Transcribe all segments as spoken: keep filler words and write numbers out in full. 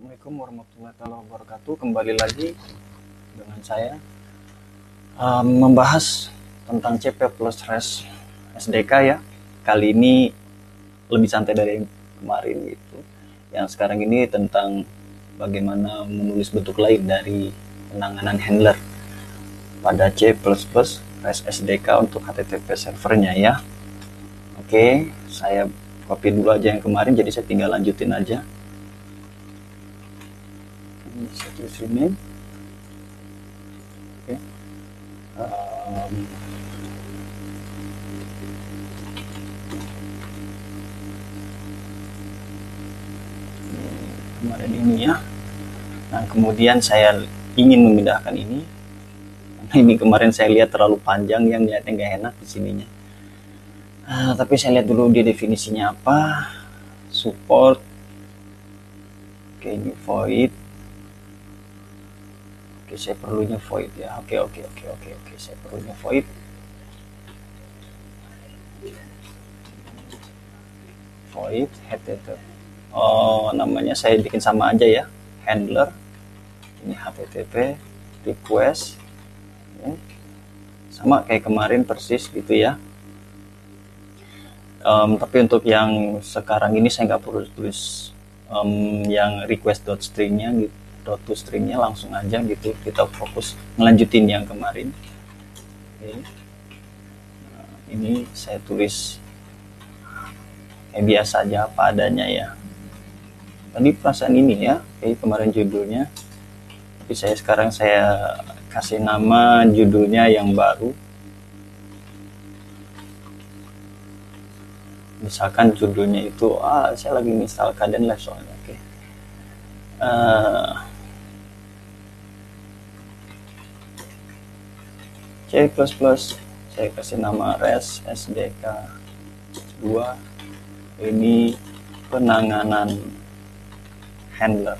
Assalamualaikum warahmatullahi wabarakatuh. Kembali lagi dengan saya um, membahas tentang C P plus res S D K ya. Kali ini lebih santai dari yang kemarin gitu. Yang sekarang ini tentang bagaimana menulis bentuk lain dari penanganan handler pada C plus plus res S D K untuk H T T P servernya ya. Oke, saya copy dulu aja yang kemarin, jadi saya tinggal lanjutin aja. Saya tulis rename. Oke. Um, kemarin ini ya. Nah, kemudian saya ingin memindahkan ini. Karena ini kemarin saya lihat terlalu panjang, yang niatnya nggak enak di sininya. Uh, tapi saya lihat dulu dia definisinya apa. Support. Oke, ini void. Oke, saya perlunya void ya. Oke, oke, oke, oke, oke. Saya perlunya void. Void H T T P. Oh, namanya saya bikin sama aja ya. Handler. Ini H T T P request. Ya. Sama kayak kemarin persis gitu ya. Um, tapi untuk yang sekarang ini saya nggak perlu tulis um, yang request.stringnya gitu. To stringnya langsung aja gitu, kita fokus ngelanjutin yang kemarin. Oke. Nah, ini saya tulis kayak biasa aja apa adanya ya. Tadi perasaan ini ya, kayak kemarin judulnya, tapi saya sekarang saya kasih nama judulnya yang baru. Misalkan judulnya itu ah saya lagi install Kdenlive soalnya. Oke. Uh, C plus plus saya kasih nama res S D K dua, ini penanganan handler.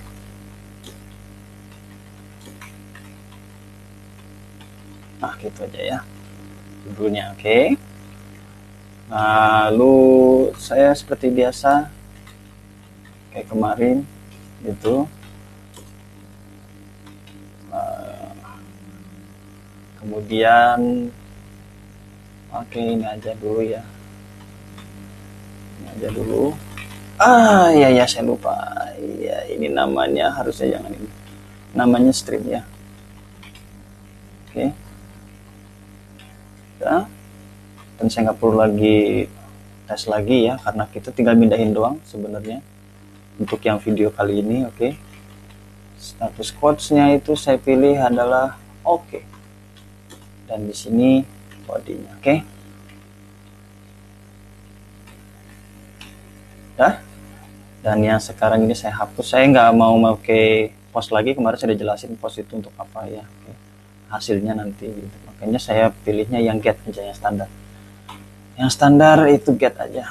Nah gitu aja ya judulnya. Oke, okay. Lalu saya seperti biasa kayak kemarin gitu, kemudian oke okay, ini aja dulu ya, ini aja dulu. Ah ya ya saya lupa ya, ini namanya harusnya jangan ini, namanya stream ya. Oke, okay. Ya. Dan saya nggak perlu lagi tes lagi ya, karena kita tinggal pindahin doang sebenarnya untuk yang video kali ini. Oke, okay. Status quotes-nya itu saya pilih adalah oke. Okay. Dan di sini bodinya, oke. Okay. Dah. Dan yang sekarang ini saya hapus. Saya nggak mau pakai post lagi. Kemarin saya udah jelasin post itu untuk apa ya. Oke. Okay. Hasilnya nanti. Gitu. Makanya saya pilihnya yang get aja, yang standar. Yang standar itu get aja.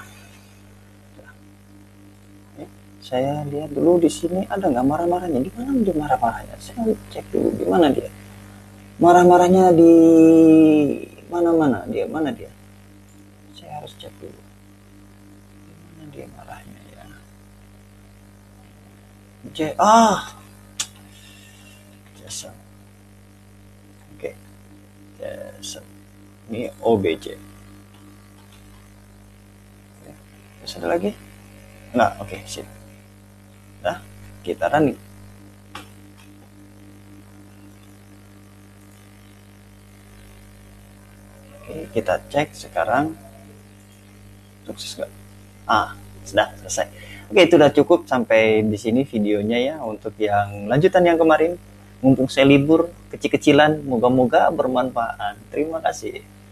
Okay. Saya lihat dulu di sini ada nggak marah-marahnya. Di mana dia marah-marahnya? Saya cek dulu di mana dia. Marah-marahnya di mana-mana dia, mana dia? Saya harus cek dulu. Di mana dia marahnya ya? J ah, Jason. Oke, okay. Jason. Ini O B J. Okay. Terus ada lagi? Enggak, oke, okay, sip. Dah, kita running. Oke, kita cek sekarang sukses nggak? Ah, sudah selesai. Oke, itu udah cukup sampai di sini videonya ya. Untuk yang lanjutan yang kemarin, mumpung saya libur kecil-kecilan, moga-moga bermanfaat. Terima kasih.